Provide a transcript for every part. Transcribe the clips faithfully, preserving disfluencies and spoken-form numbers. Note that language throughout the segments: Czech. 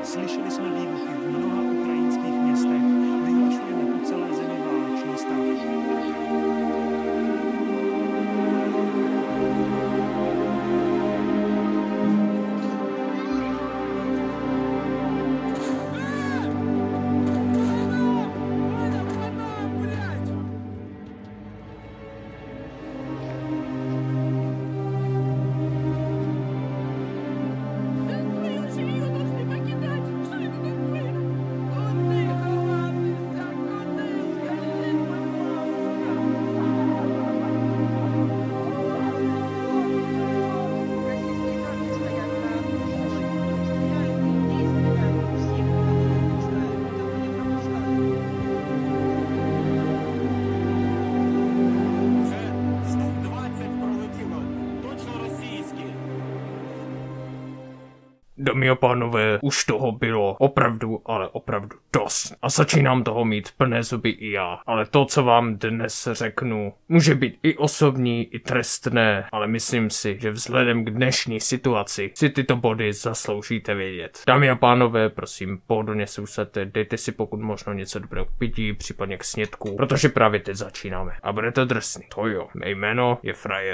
Slyšeli jsme výbuchy v mnoha ukrajinských městech, vyhlašujeme po celé zemi válečný stav. Dámy a pánové, už toho bylo opravdu, ale opravdu dost. A začínám toho mít plné zuby i já. Ale to, co vám dnes řeknu, může být i osobní, i trestné, ale myslím si, že vzhledem k dnešní situaci si tyto body zasloužíte vědět. Dámy a pánové, prosím, pohodlně se usaďte, dejte si pokud možno něco dobrého k pití, případně k snědku, protože právě teď začínáme. A bude to drsný. To jo, mé jméno je Frajer.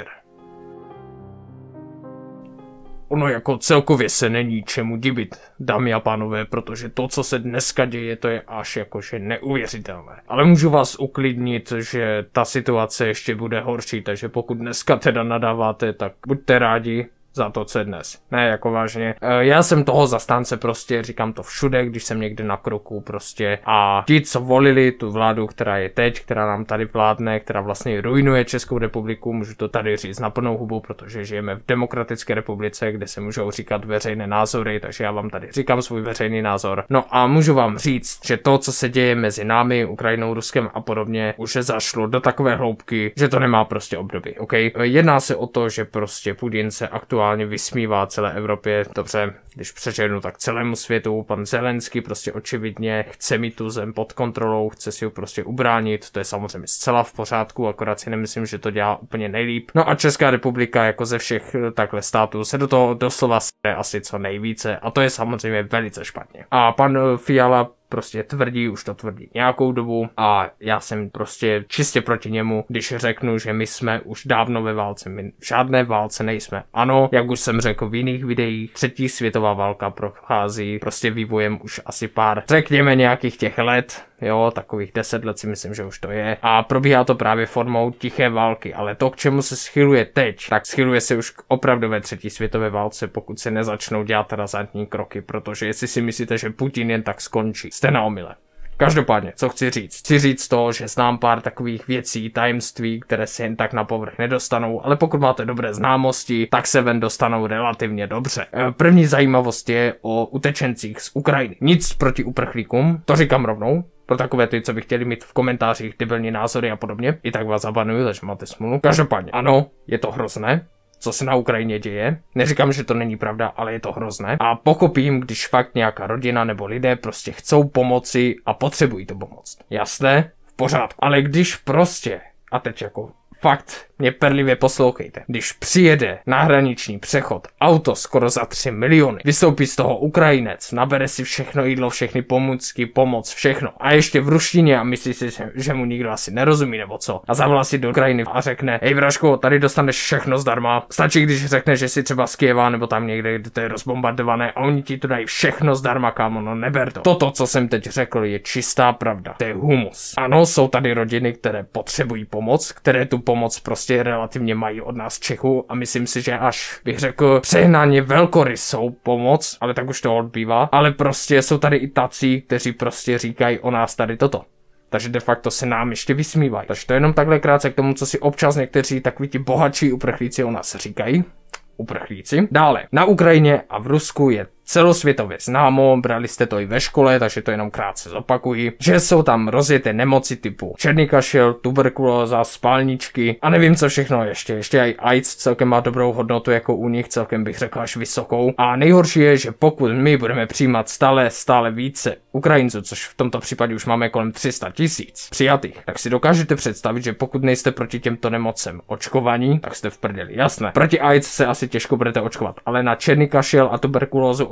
Ono jako celkově se není čemu divit, dámy a pánové, protože to, co se dneska děje, to je až jakože neuvěřitelné. Ale můžu vás uklidnit, že ta situace ještě bude horší, takže pokud dneska teda nadáváte, tak buďte rádi za to, co je dnes. Ne, jako vážně. Já jsem toho zastánce prostě, říkám to všude, když jsem někde na kroku prostě. A ti, co volili tu vládu, která je teď, která nám tady vládne, která vlastně ruinuje Českou republiku, můžu to tady říct na plnou hubu, protože žijeme v demokratické republice, kde se můžou říkat veřejné názory, takže já vám tady říkám svůj veřejný názor. No a můžu vám říct, že to, co se děje mezi námi, Ukrajinou, Ruskem a podobně, už se zašlo do takové hloubky, že to nemá prostě obdoby, ok? Jedná se o to, že prostě Putin se aktuálně vysmívá celé Evropě, dobře, když přeženu, tak celému světu. Pan Zelenský prostě očividně chce mít tu zem pod kontrolou, chce si ho prostě ubránit, to je samozřejmě zcela v pořádku, akorát si nemyslím, že to dělá úplně nejlíp. No a Česká republika jako ze všech takhle států se do toho doslova sere asi co nejvíce a to je samozřejmě velice špatně. A pan Fiala prostě tvrdí, už to tvrdí nějakou dobu a já jsem prostě čistě proti němu, když řeknu, že my jsme už dávno ve válce, my v žádné válce nejsme. Ano, jak už jsem řekl v jiných videích, třetí světová válka prochází prostě vývojem už asi pár, řekněme nějakých těch let, jo, takových deset let si myslím, že už to je. A probíhá to právě formou tiché války, ale to, k čemu se schyluje teď, tak schyluje se už k opravdové třetí světové válce, pokud se nezačnou dělat razantní kroky, protože jestli si myslíte, že Putin jen tak skončí, jste na omyle. Každopádně, co chci říct? Chci říct to, že znám pár takových věcí, tajemství, které se jen tak na povrch nedostanou, ale pokud máte dobré známosti, tak se ven dostanou relativně dobře. První zajímavost je o utečencích z Ukrajiny. Nic proti uprchlíkům, to říkám rovnou. Pro takové ty, co by chtěli mít v komentářích debilní názory a podobně, i tak vás zabanuju, takže máte smůlu. Každopádně, ano, je to hrozné, co se na Ukrajině děje. Neříkám, že to není pravda, ale je to hrozné. A pochopím, když fakt nějaká rodina nebo lidé prostě chcou pomoci a potřebují to pomoct. Jasné? V pořádku. Ale když prostě, a teď jako fakt mě perlivě poslouchejte. Když přijede na hraniční přechod auto skoro za tři miliony, vystoupí z toho Ukrajinec, nabere si všechno jídlo, všechny pomůcky, pomoc, všechno. A ještě v ruštině a myslí si, že mu nikdo asi nerozumí nebo co. A zavolá si do Ukrajiny a řekne: hej Vraško, tady dostaneš všechno zdarma. Stačí, když řekne, že si třeba z Kyjeva nebo tam někde, kde to je rozbombardované a oni ti to dají všechno zdarma, kámo, no neber to. Toto, co jsem teď řekl, je čistá pravda. To je humus. Ano, jsou tady rodiny, které potřebují pomoc, které tu pomoc prostě relativně mají od nás Čechů a myslím si, že až bych řekl přehnaně velkorysou pomoc, ale tak už to odbývá, ale prostě jsou tady i tací, kteří prostě říkají o nás tady toto. Takže de facto se nám ještě vysmívají. Takže to je jenom takhle krátce k tomu, co si občas někteří takoví ti bohatší uprchlíci o nás říkají. Uprchlíci. Dále, na Ukrajině a v Rusku je celosvětově známo, brali jste to i ve škole, takže to jenom krátce zopakuji, že jsou tam rozjeté nemoci typu černý kašel, tuberkulóza, spalničky a nevím co všechno ještě. Ještě i AIDS celkem má dobrou hodnotu jako u nich, celkem bych řekl až vysokou. A nejhorší je, že pokud my budeme přijímat stále, stále více Ukrajinců, což v tomto případě už máme kolem tři sta tisíc přijatých, tak si dokážete představit, že pokud nejste proti těmto nemocem očkovaní, tak jste v prdeli, jasné. Proti AIDS se asi těžko budete očkovat, ale na černý kašel a tuberkulózu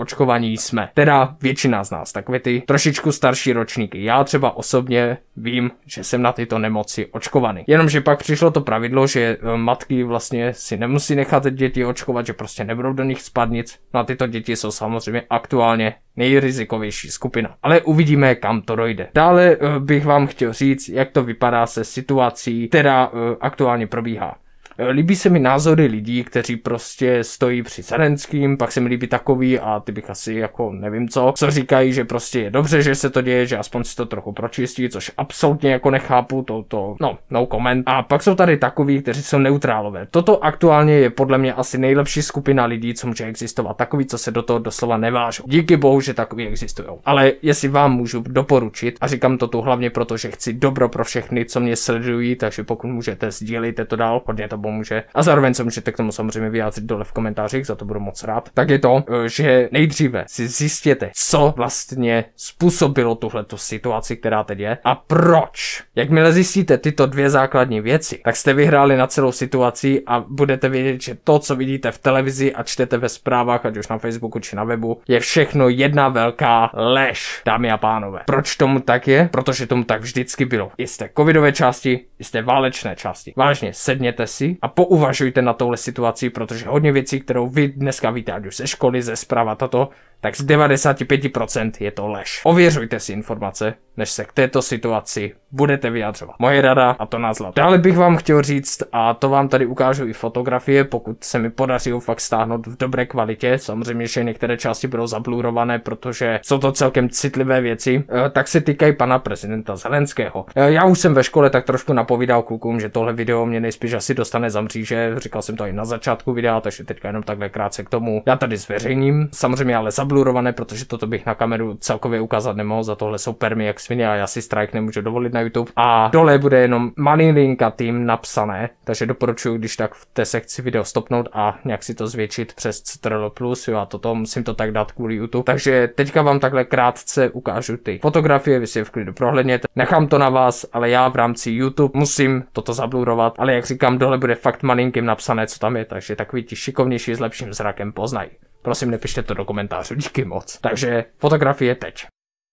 očkovaní jsme. Teda většina z nás, takové ty trošičku starší ročníky. Já třeba osobně vím, že jsem na tyto nemoci očkovaný. Jenomže pak přišlo to pravidlo, že matky vlastně si nemusí nechat děti očkovat, že prostě nebudou do nich spát nic. No a tyto děti jsou samozřejmě aktuálně nejrizikovější skupina. Ale uvidíme, kam to dojde. Dále uh, bych vám chtěl říct, jak to vypadá se situací, která uh, aktuálně probíhá. Líbí se mi názory lidí, kteří prostě stojí při Zelenským, pak se mi líbí takový a ty bych asi jako nevím co, co říkají, že prostě je dobře, že se to děje, že aspoň si to trochu pročistí, což absolutně jako nechápu, to, to, no, no comment. A pak jsou tady takový, kteří jsou neutrálové. Toto aktuálně je podle mě asi nejlepší skupina lidí, co může existovat. Takový, co se do toho doslova nevážou. Díky bohu, že takový existují. Ale jestli vám můžu doporučit, a říkám to tu hlavně proto, že chci dobro pro všechny, co mě sledují, takže pokud můžete, sdílejte to dál, hodně to pomůže. A zároveň se můžete k tomu samozřejmě vyjádřit dole v komentářích, za to budu moc rád. Tak je to, že nejdříve si zjistěte, co vlastně způsobilo tuhletu situaci, která teď je a proč. Jakmile zjistíte tyto dvě základní věci, tak jste vyhráli na celou situaci a budete vědět, že to, co vidíte v televizi a čtete ve zprávách, ať už na Facebooku či na webu, je všechno jedna velká lež, dámy a pánové. Proč tomu tak je? Protože tomu tak vždycky bylo. Jste covidové části, jste válečné části. Vážně, sedněte si a pouvažujte na touhle situaci, protože hodně věcí, kterou vy dneska víte, ať už ze školy, ze zpráv a toto, tak z devadesát pět procent je to lež. Ověřujte si informace, než se k této situaci budete vyjadřovat. Moje rada a to na zlato. Dále bych vám chtěl říct, a to vám tady ukážu i fotografie, pokud se mi podaří fakt stáhnout v dobré kvalitě. Samozřejmě, že některé části budou zablurované, protože jsou to celkem citlivé věci, tak se týkají pana prezidenta Zelenského. Já už jsem ve škole tak trošku napovídal klukům, že tohle video mě nejspíš asi dostane za mříže. Říkal jsem to i na začátku videa, takže teďka jenom takhle krátce k tomu. Já tady zveřejním, samozřejmě ale zablurované, protože toto bych na kameru celkově ukázat nemohl, za tohle jsou permy jak svině a já si strike nemůžu dovolit na YouTube. A dole bude jenom malinka tým napsané, takže doporučuji, když tak v té sekci video stopnout a nějak si to zvětšit přes Ctrl plus, jo, a toto musím to tak dát kvůli YouTube. Takže teďka vám takhle krátce ukážu ty fotografie, vy si je v klidu prohlédněte. Nechám to na vás, ale já v rámci YouTube musím toto zablurovat, ale jak říkám, dole bude fakt malinkým napsané, co tam je, takže takový ti šikovnější s lepším zrakem poznají. Prosím, nepište to do komentářů, díky moc. Takže fotografie teď.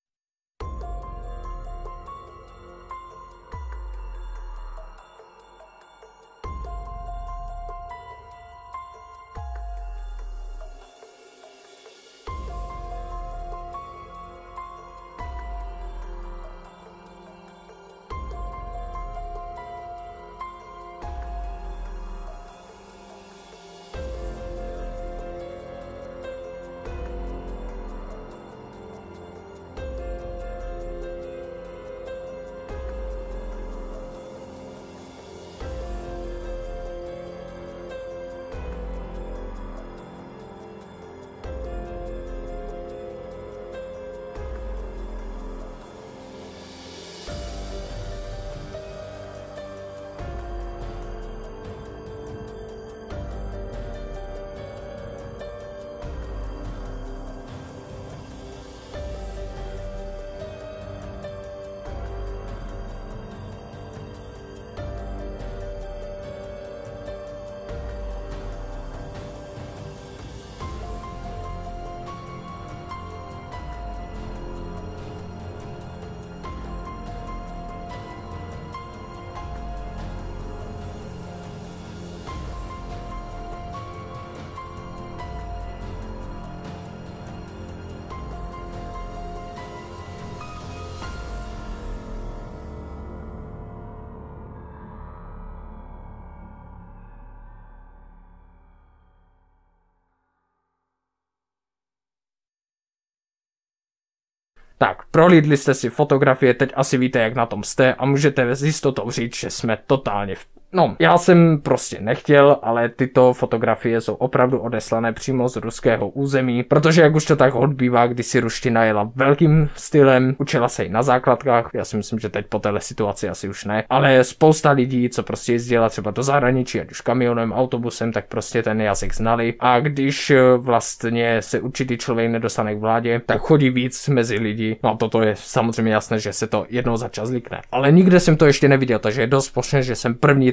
Tak, prolídli jste si fotografie, teď asi víte, jak na tom jste a můžete s jistotou říct, že jsme totálně v... No, já jsem prostě nechtěl, ale tyto fotografie jsou opravdu odeslané přímo z ruského území, protože jak už to tak odbývá, když si ruština jela velkým stylem, učila se i na základkách, já si myslím, že teď po téhle situaci asi už ne, ale spousta lidí, co prostě jezdila třeba do zahraničí, ať už kamionem, autobusem, tak prostě ten jazyk znali a když vlastně se určitý člověk nedostane k vládě, tak chodí víc mezi lidi, no a toto je samozřejmě jasné, že se to jednou za čas likne. Ale nikde jsem to ještě neviděl, takže je dost možné, že jsem první,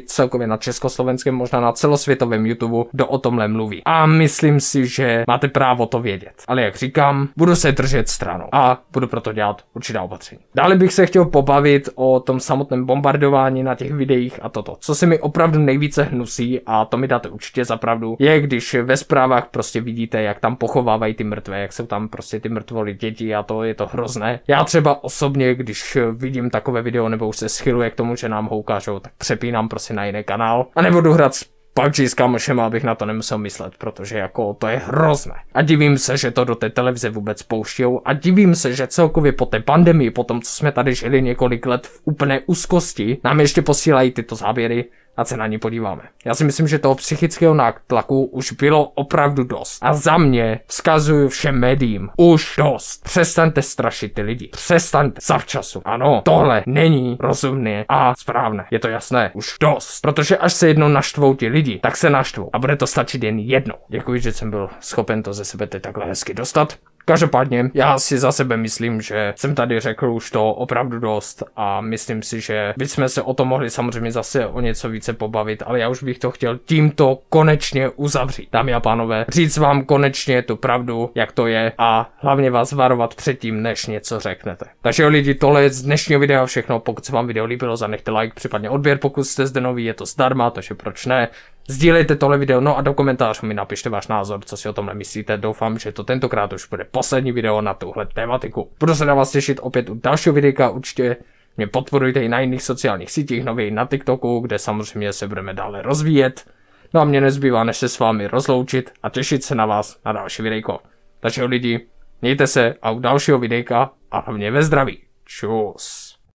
celkově na československém, možná na celosvětovém YouTube, kdo o tomhle mluví. A myslím si, že máte právo to vědět. Ale jak říkám, budu se držet stranou a budu proto dělat určitá opatření. Dále bych se chtěl pobavit o tom samotném bombardování na těch videích a toto. Co se mi opravdu nejvíce hnusí, a to mi dáte určitě za pravdu, je, když ve zprávách prostě vidíte, jak tam pochovávají ty mrtvé, jak jsou tam prostě ty mrtvoly děti a to je to hrozné. Já třeba osobně, když vidím takové video nebo už se schyluje k tomu, že nám ho ukážou, tak přepínám prostě na jiný kanál a nebudu hrát P U B G s kamošema, abych na to nemusel myslet, protože jako to je hrozné. A divím se, že to do té televize vůbec pouštějou a divím se, že celkově po té pandemii, po tom, co jsme tady žili několik let v úplné úzkosti, nám ještě posílají tyto záběry a se na ní podíváme. Já si myslím, že toho psychického nátlaku už bylo opravdu dost. A za mě vzkazuju všem médiím, už dost. Přestaňte strašit ty lidi. Přestaňte zavčasu. Ano, tohle není rozumné a správné. Je to jasné, už dost. Protože až se jednou naštvou ti lidi, tak se naštvou. A bude to stačit jen jednou. Děkuji, že jsem byl schopen to ze sebe teď takhle hezky dostat. Každopádně, já si za sebe myslím, že jsem tady řekl už to opravdu dost a myslím si, že bychom se o tom mohli samozřejmě zase o něco více pobavit, ale já už bych to chtěl tímto konečně uzavřít. Dámy a pánové, říct vám konečně tu pravdu, jak to je a hlavně vás varovat předtím, než něco řeknete. Takže jo lidi, tohle je z dnešního videa všechno. Pokud se vám video líbilo, zanechte like, případně odběr, pokud jste zde noví, je to zdarma, takže proč ne. Sdílejte tohle video, no a do komentářů mi napište váš názor, co si o tomhle myslíte. Doufám, že to tentokrát už bude poslední video na tuhle tématiku. Budu se na vás těšit opět u dalšího videa, určitě mě podporujte i na jiných sociálních sítích, nově i na TikToku, kde samozřejmě se budeme dále rozvíjet. No a mě nezbývá, než se s vámi rozloučit a těšit se na vás na další videjko. Takže lidi, mějte se a u dalšího videjka a hlavně ve zdraví. Čus.